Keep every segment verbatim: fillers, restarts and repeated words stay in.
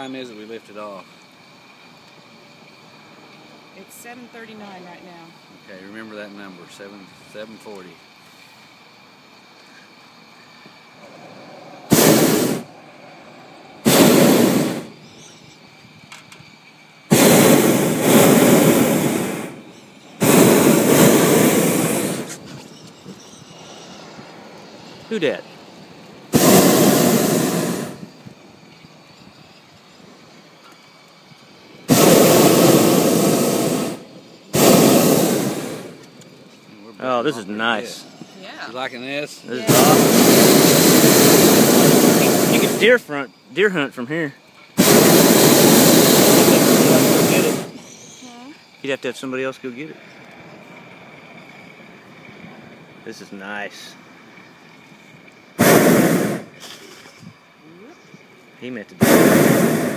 time is it we lifted off? It's seven thirty-nine right now. Okay, remember that number, seven seven forty. Who dat? Oh, this is nice. Yeah. You liking this? This Yeah. is awesome. You can deer front, deer hunt from here. You'd have to have somebody else go get it. This is nice. He meant to do it.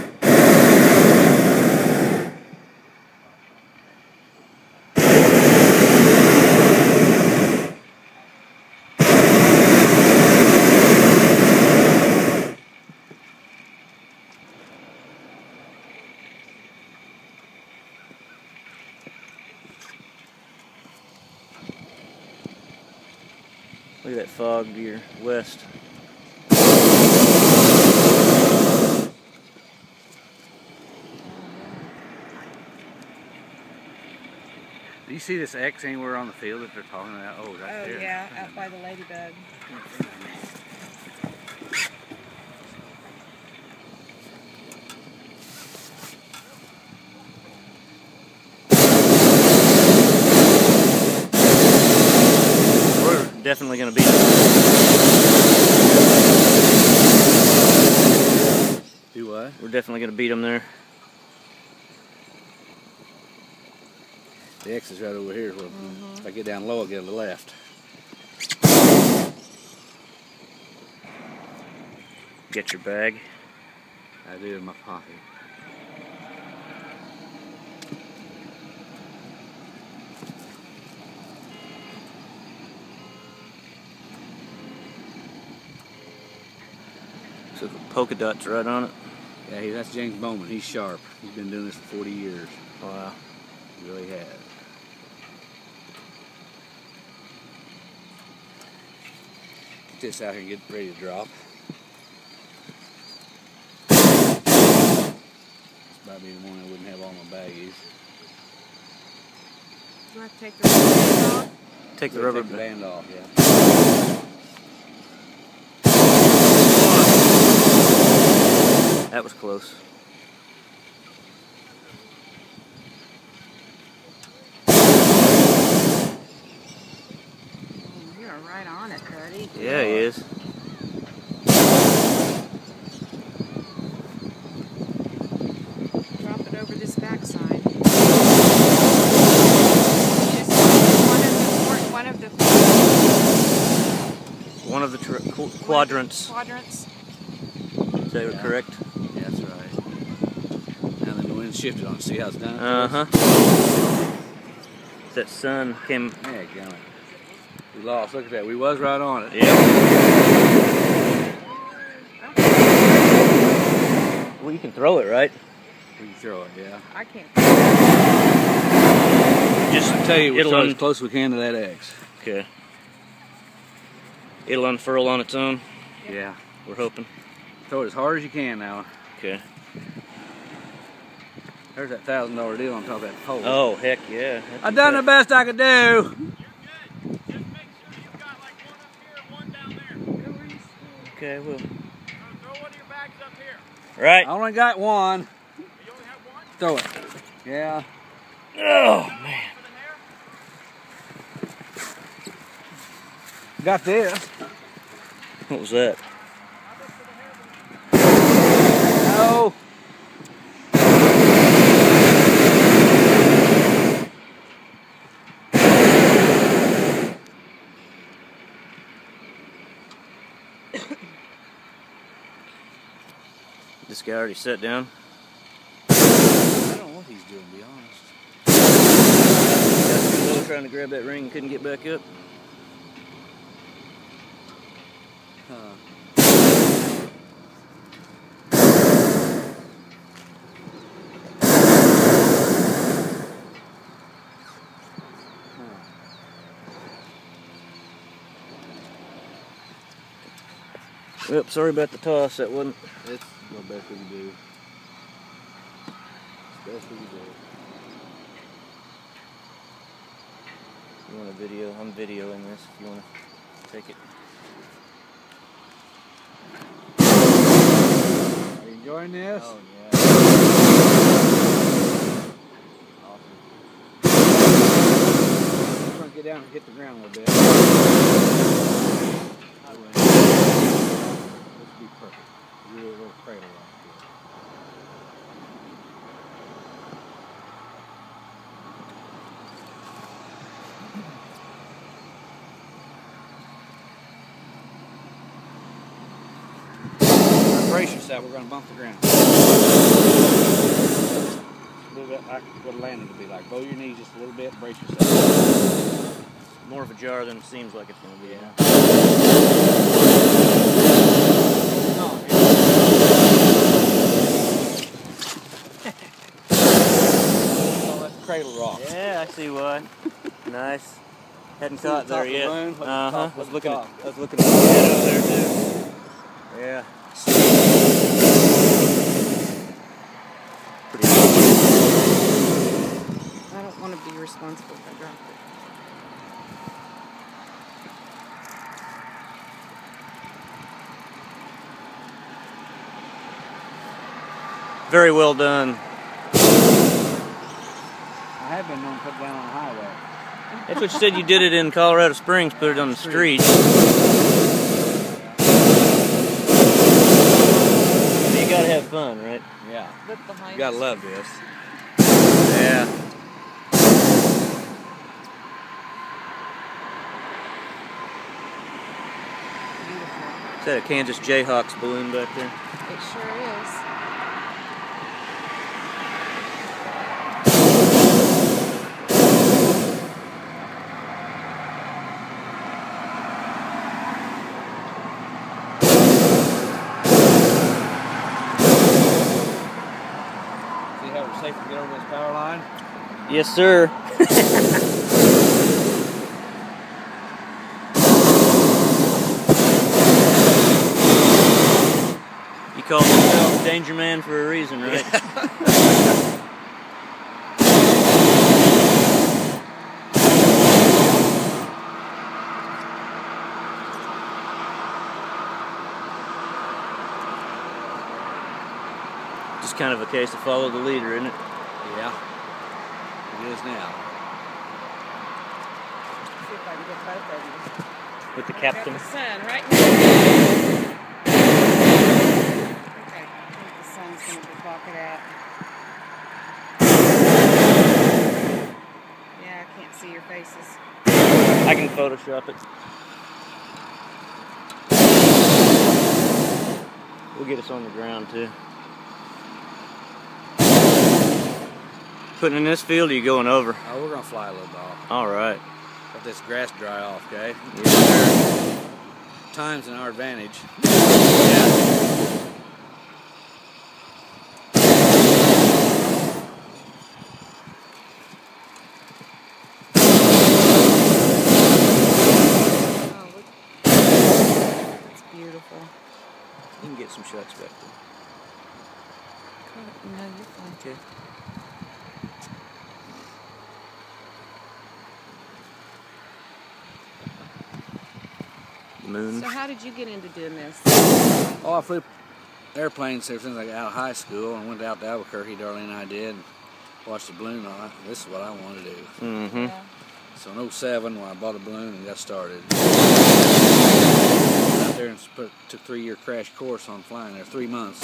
Look at that fog deer west. Do you see this X anywhere on the field that they're talking about? Oh, right Oh there. yeah, out by the ladybug. We're definitely going to beat them. Do what? We're definitely going to beat them there. The X is right over here. Well, Mm-hmm. if I get down low, I'll get to the left. Get your bag. I do in my pocket. So the polka dots right on it. Yeah, he, that's James Bowman. He's sharp. He's been doing this for forty years. Wow. He really has. Get this out here and get ready to drop. This might be the one I wouldn't have all my baggies. Do I have to take the rubber off? Take the We'll rubber take the band. band off, yeah. That was close. You are right on it, buddy. Yeah, he is. Drop it over this backside. Just one of the one of the One of the tr qu quadrants. quadrants. Is that Yeah. correct? Yeah, that's right. Now then the wind shifted on. See how it's done? Uh huh. That sun came. Yeah, got it. We lost. Look at that. We was right on it. Yeah. Well, you can throw it, right? We can throw it, yeah. I can't. Just I tell you, we'll it'll throw un- as close as we can to that X. Okay. It'll unfurl on its own. Yeah. We're hoping. Throw it as hard as you can now. Okay. There's that thousand dollar deal on top of that pole. Oh heck yeah! That's I done the best I could do. Okay, well. Throw one of your bags up here. Right. I only got one. You only have one? Throw it. Yeah. Oh man. Got this. What was that? No. This guy already sat down. I don't know what he's doing, to be honest. Got too low trying to grab that ring and couldn't get back up. Huh. Well, sorry about the toss. That wasn't. It's the best we can do. It's the best we can do. You want a video? I'm videoing this. If you want to take it. Are you enjoying this? Oh yeah. Awesome. I'm gonna get down and hit the ground a little bit. This would be perfect. Really little cradle right here. Brace yourself, we're going to bump the ground. A little bit like what a landing would be like. Bow your knees just a little bit, brace yourself. More of a jar than it seems like it's going to be. Yeah. Oh, that's cradle rock. Yeah, I see why. Nice. Hadn't caught there yet. Uh huh. I was looking at. I was looking at the head over there too. Yeah. Pretty cool. I don't want to be responsible if I drop it. Very well done. I have been known to put it down on the highway. That's what you said you did it in Colorado Springs, put it on the street. You gotta have fun, right? Yeah. Look behind You gotta us. love this. Yeah. Beautiful. Is that a Kansas Jayhawks balloon back there? It sure is. See how we're safe to get over this power line? Yes, sir. You called yourself Danger Man for a reason, right? Just kind of a case to follow the leader, isn't it? Yeah. It is now. See if I can get both of them. With the I've captain. got the sun right now. Okay, I think the sun's going to block it out. Yeah, I can't see your faces. I can Photoshop it. We'll get us on the ground too. Putting in this field, or are you going over? Oh, we're gonna fly a little bit off. All right. Let this grass dry off, okay? Yes, sir. Time's in our advantage. Yeah. Oh, look. That's beautiful. You can get some shots back there. No, you're fine. Okay. Moon. So how did you get into doing this? Oh, I flew airplanes ever since I got out of high school and went out to Albuquerque. Darlene and I did. And watched the balloon on it. This is what I wanted to do. Mm-hmm. Yeah. So in oh seven, when I bought a balloon and got started, out there and put, took a three-year crash course on flying there, three months.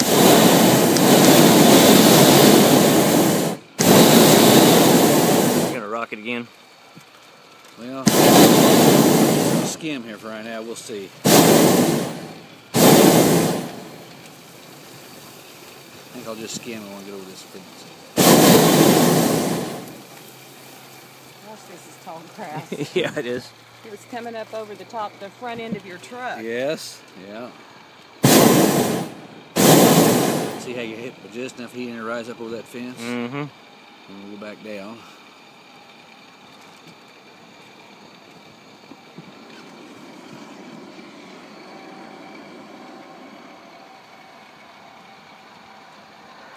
You gonna rock it again? Well, skim here for right now. We'll see. I think I'll just skim. I want to get over this frequency. Gosh, this is tall grass. Yeah, it is. It was coming up over the top, the front end of your truck. Yes. Yeah. See how you hit with just enough heat and it rise up over that fence? Mm-hmm. And we'll go back down.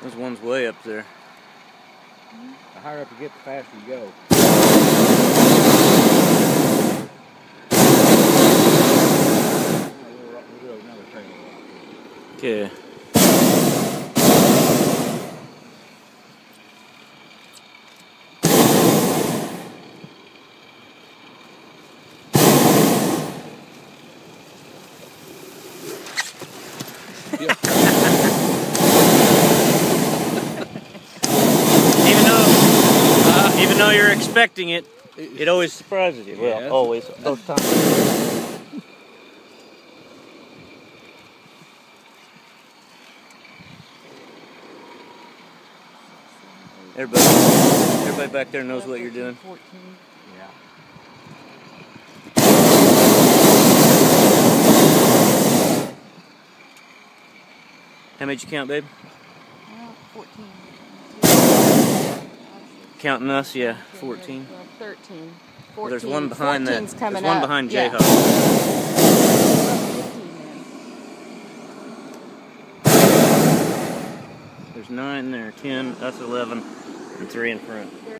There's one's way up there. The higher up you get, the faster you go. Okay. Even though, uh, even though you're expecting it, it always surprises you. Well, Yeah. always. Both times. Everybody, everybody back there knows what you're doing. fourteen. Yeah. How many did you count, babe? Well, fourteen. Counting us, yeah, fourteen. Well, thirteen. Well, fourteen. there's one behind that. fourteen's There's coming one up. behind Yeah. J-Hawk. fifteen then. There's nine there, ten, us eleven, and three in front.